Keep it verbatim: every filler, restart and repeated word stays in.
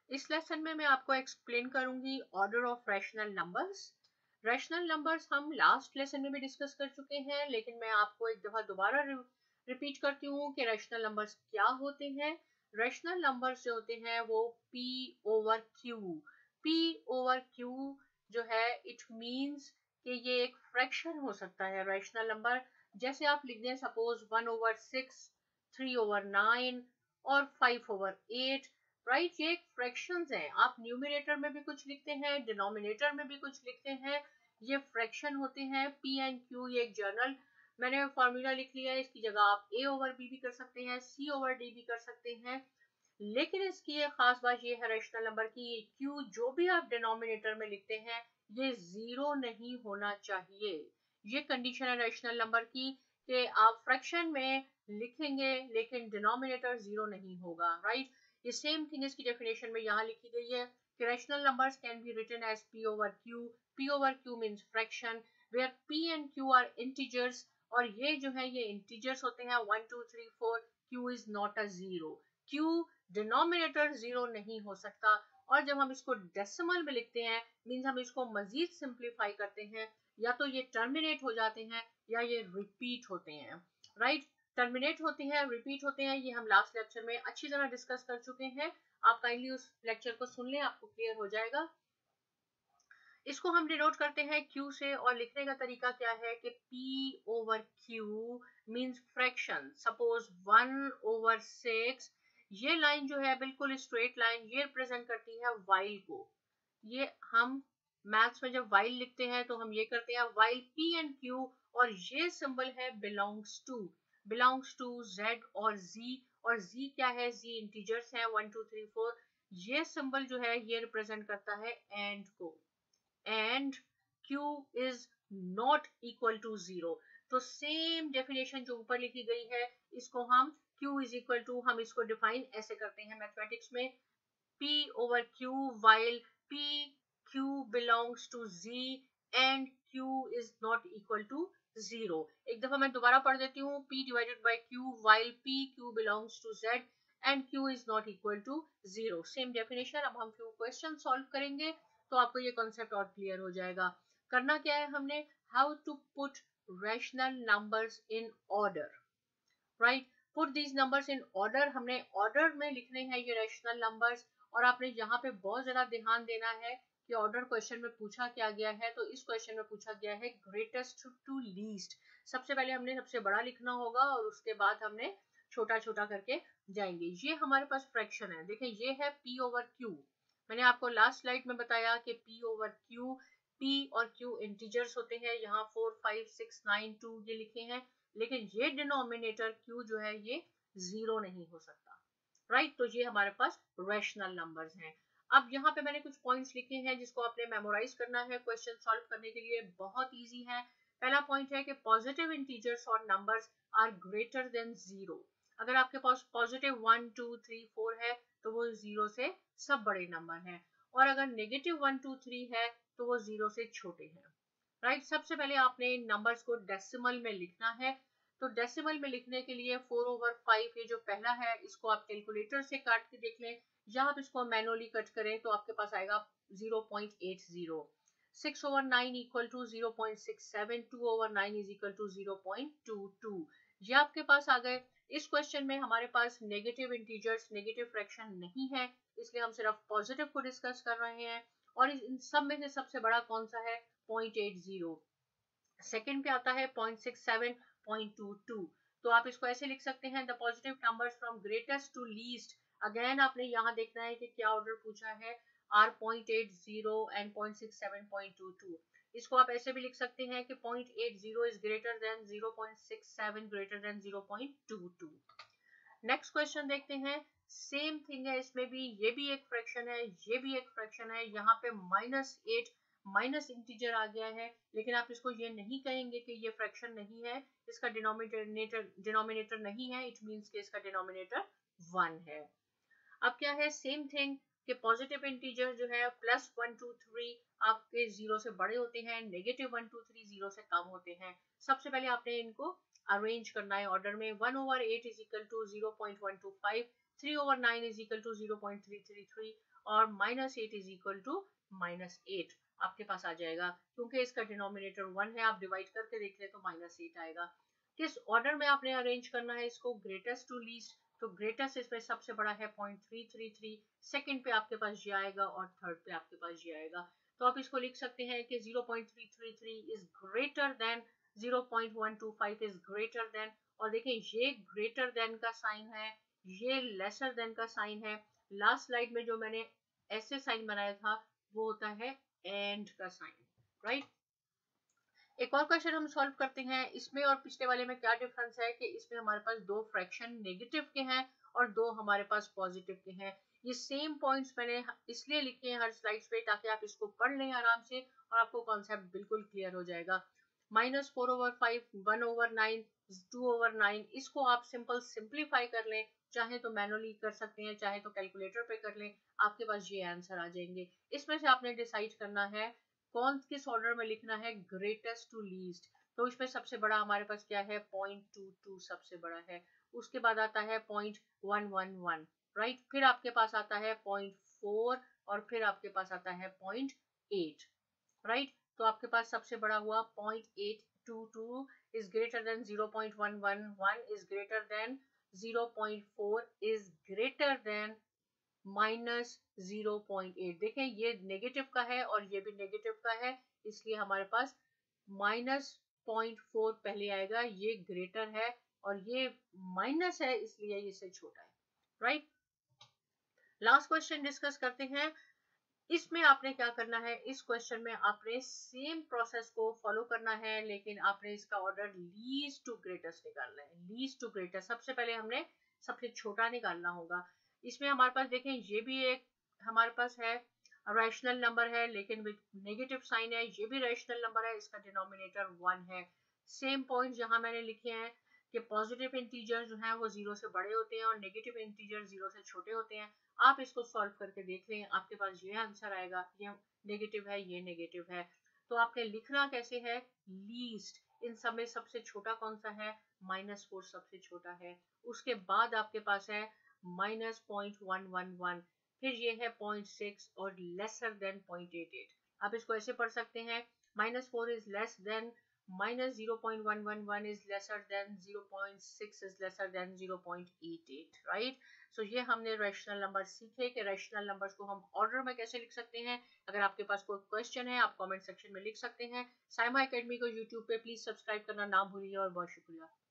इस लेसन में मैं आपको एक्सप्लेन करूंगी order of rational numbers. Rational numbers हम लास्ट लेसन में भी डिस्कस कर चुके हैं, लेकिन मैं आपको एक दफा दोबारा रिपीट करती हूँ कि रैशनल नंबर्स क्या होते हैं। रैशनल नंबर्स जो होते हैं वो P over Q, P over Q जो है इट मींस कि ये एक फ्रैक्शन हो सकता है रैशनल नंबर। जैसे आप लिख दें suppose one over six, three over nine और फाइव ओवर एट, राइट। ये एक फ्रैक्शंस हैं। आप न्यूमरेटर में भी कुछ लिखते हैं, डिनोमिनेटर में भी कुछ लिखते हैं, ये फ्रैक्शन होते हैं। P एंड Q ये एक जर्नल मैंने फॉर्मूला लिख लिया है, इसकी जगह आप A ओवर B भी कर सकते हैं, C ओवर D भी कर सकते हैं। लेकिन इसकी एक खास बात ये है रैशनल नंबर की, Q जो भी आप डिनोमिनेटर में लिखते हैं ये जीरो नहीं होना चाहिए। ये कंडीशन है रैशनल नंबर की कि आप फ्रैक्शन में लिखेंगे लेकिन डिनोमिनेटर जीरो नहीं होगा, राइट। ये सेम थिंग इसकी डेफिनेशन में यहाँ लिखी गई है कि rational numbers can be written as P over Q. P over Q means fraction where P and Q are integers, और ये जो है ये इंटीजर्स होते हैं one two three four. Q is not a zero, Q denominator zero नहीं हो सकता। और जब हम इसको डेसिमल में लिखते हैं मींस हम इसको मजीद सिंप्लीफाई करते हैं, या तो ये टर्मिनेट हो जाते हैं या ये रिपीट होते हैं, राइट। टर्मिनेट होते हैं, रिपीट होते हैं, ये हम लास्ट लेक्चर में अच्छी तरह डिस्कस कर चुके हैं। आप काइंडली उस लेक्चर को सुन लें, आपको क्लियर हो जाएगा। इसको हम डिनोट करते हैं Q से, और लिखने का तरीका क्या है कि P over Q means fraction. Suppose one over six, ये लाइन जो है बिल्कुल स्ट्रेट लाइन, ये रिप्रेजेंट करती है वाइल को। ये हम मैथ्स में जब वाइल लिखते हैं तो हम ये करते हैं वाइल P एंड Q, और ये सिंबल है belongs to, belongs to Z और Z। और Z क्या है, Z इंटीजर्स है वन टू थ्री फोर। ये सिंबल जो है ये रिप्रेजेंट करता है एंड को, and Q is not equal to zero. तो सेम डेफिनेशन जो ऊपर लिखी गई है इसको हम Q इज इक्वल टू, हम इसको डिफाइन ऐसे करते हैं मैथमेटिक्स में, P over Q while P Q belongs to Z and Q is not equal to zero. एक दफा मैं दोबारा पढ़ देती हूँ, P divided by Q while P Q belongs to Z and Q is not equal to zero. Same definition। अब हम few question solve करेंगे तो आपको ये concept और clear हो जाएगा। करना क्या है हमने, how to put rational numbers in order, right? Put these numbers in order। हमने order में लिखने हैं ये rational numbers, और आपने यहाँ पे बहुत ज्यादा ध्यान देना है कि ऑर्डर क्वेश्चन में पूछा क्या गया है। तो इस क्वेश्चन में पूछा गया है ग्रेटेस्ट टू लीस्ट। सबसे पहले हमने सबसे बड़ा लिखना होगा और उसके बाद हमने छोटा छोटा करके जाएंगे। ये हमारे पास फ्रैक्शन है, देखें ये है P ओवर Q। मैंने आपको लास्ट स्लाइड में बताया कि P ओवर Q, P और Q इंटीजर्स होते हैं, यहाँ four five six nine two ये लिखे हैं, लेकिन ये डिनोमिनेटर Q जो है ये जीरो नहीं हो सकता, राइट right? तो ये हमारे पास रैशनल नंबर्स हैं। अब यहाँ पे मैंने कुछ पॉइंट्स लिखे हैं जिसको आपने मेमोराइज करना है क्वेश्चन सॉल्व करने के लिए, बहुत इजी है। पहला पॉइंट है कि पॉजिटिव इंटीजर्स और numbers are greater than zero. अगर आपके पास positive one two three four है तो वो जीरो से सब बड़े नंबर हैं, और अगर नेगेटिव वन टू थ्री है तो वो जीरो से छोटे हैं, राइट। सबसे पहले आपने इन नंबर्स को डेसिमल में लिखना है। तो डेसिमल में लिखने के लिए फोर ओवर फाइव ये जो पहला है इसको आप कैलकुलेटर से काट के देख लें, या आप इसको मैनुअली कट करें तो आपके पास आएगा zero point eight zero. Six over nine equal to zero point six seven, two over nine is equal to zero point two two. ये आपके पास आ गए। इस क्वेश्चन में हमारे पास नेगेटिव इंटीजर्स, नेगेटिव फ्रैक्शन नहीं है, इसलिए हम सिर्फ पॉजिटिव को डिस्कस कर रहे हैं। और इन सब में से सबसे बड़ा कौन सा है, पॉइंट एट जीरो। सेकेंड पे आता है point six seven, point two two. तो आप इसको ऐसे लिख सकते हैं, the positive numbers from greatest to least. Again आपने यहाँ देखना है कि क्या ऑर्डर पूछा है, are point eight zero and point six seven, point two two. इसको आप ऐसे भी लिख सकते हैं कि point eight zero is greater than zero point six seven, greater than zero point two two. Next question देखते हैं, सेम थिंग है इसमें भी, ये भी एक फ्रैक्शन है, ये भी एक फ्रैक्शन है। यहाँ पे माइनस एट माइनस इंटीजर आ गया है, लेकिन आप इसको ये नहीं कहेंगे कि ये फ्रैक्शन नहीं है, इसका डिनोमिनेटर डिनोमिनेटर नहीं है, इट मींस कि इसका डिनोमिनेटर वन है। अब क्या है, सेम थिंग कि पॉजिटिव इंटीजर जो है प्लस वन टू थ्री आपके जीरो से बड़े होते हैं, negative one two three zero से कम होते हैं। सबसे पहले आपने इनको अरेंज करना है ऑर्डर में। One over eight is equal to zero point one two five, three over nine is equal to zero point three three three और minus eight is equal to minus eight आपके पास आ जाएगा। क्योंकि इसका denominator one है, आप divide करके देख ले तो माइनस एट आएगा। किस ऑर्डर में आपने अरेंज करना है इसको, ग्रेटेस्ट टू लीस्ट। तो ग्रेटेस्ट इसमें सबसे बड़ा है point three three three, second पे आपके पास ये आएगा और थर्ड पे आपके पास ये आएगा। तो आप इसको लिख सकते हैं कि zero point three three three is greater than zero point one two five is greater than, और देखें ये ग्रेटर देन का साइन है, ये लेसर देन का साइन है। लास्ट स्लाइड में जो मैंने ऐसे साइन बनाया था वो होता है एंड का साइन, राइट। एक और क्वेश्चन हम सॉल्व करते हैं। इसमें और पिछले वाले में क्या डिफरेंस है कि इसमें हमारे पास दो फ्रैक्शन नेगेटिव के हैं और दो हमारे पास पॉजिटिव के हैं। ये सेम पॉइंट्स मैंने इसलिए लिखे हैं हर स्लाइड्स पे ताकि आप इसको पढ़ लें आराम से और आपको कॉन्सेप्ट बिल्कुल क्लियर हो जाएगा। Minus four over five, one over nine, two over nine, इसको आप सिंपल सिंप्लीफाई कर लें, चाहे तो मैनुअली कर सकते हैं, चाहे तो कैलकुलेटर पे कर लें, आपके पास ये आंसर आ जाएंगे। इसमें से आपने डिसाइड करना है कौन किस ऑर्डर में लिखना है, ग्रेटेस्ट टू लीस्ट। तो इसमें सबसे बड़ा हमारे पास क्या है, पॉइंट टू टू सबसे बड़ा है। उसके बाद आता है point one one one, right. फिर आपके पास आता है पॉइंट फोर और फिर आपके पास आता है पॉइंट एट, राइट। तो आपके पास सबसे बड़ा हुआ point eight two two is greater than zero point one one one is greater than zero point four is greater than minus zero point eight. देखें ये नेगेटिव का है और ये भी नेगेटिव का है, इसलिए हमारे पास माइनस पॉइंट फोर पहले आएगा, ये ग्रेटर है और ये माइनस है इसलिए इससे छोटा है, राइट। लास्ट क्वेश्चन डिस्कस करते हैं। इसमें आपने क्या करना है, इस क्वेश्चन में आपने सेम प्रोसेस को फॉलो करना है, लेकिन आपने इसका ऑर्डर लीस्ट टू ग्रेटेस्ट निकालना है। लीस्ट टू ग्रेटेस्ट सबसे पहले हमने सबसे छोटा निकालना होगा। इसमें हमारे पास देखें ये भी एक हमारे पास है रैशनल नंबर है लेकिन विद नेगेटिव साइन है, ये भी रैशनल नंबर है, इसका डिनोमिनेटर वन है। सेम पॉइंट जहां मैंने लिखे हैं कि पॉजिटिव इंटीजर जो है वो जीरो से बड़े होते हैं और नेगेटिव इंटीजर जीरो से छोटे होते हैं। आप इसको सॉल्व करके देख लें, आपके पास ये आंसर आएगा, ये नेगेटिव है ये नेगेटिव है। तो आपने लिखना कैसे है, लीस्ट, इन सब में सबसे छोटा कौन सा है, माइनस फोर सबसे छोटा है। उसके बाद आपके पास है minus point one one one, फिर ये है पॉइंट सिक्स और lesser than point eight eight. आप इसको ऐसे पढ़ सकते हैं, minus four is less than minus zero point one one one is lesser than zero point six is lesser than zero point eight eight, right? So ये हमने rational number सीखे कि रैशनल नंबर्स को हम ऑर्डर में कैसे लिख सकते हैं। अगर आपके पास कोई क्वेश्चन है आप कमेंट सेक्शन में लिख सकते हैं। साइमा एकेडमी को यूट्यूब पे प्लीज सब्सक्राइब करना ना भूलिए और बहुत शुक्रिया।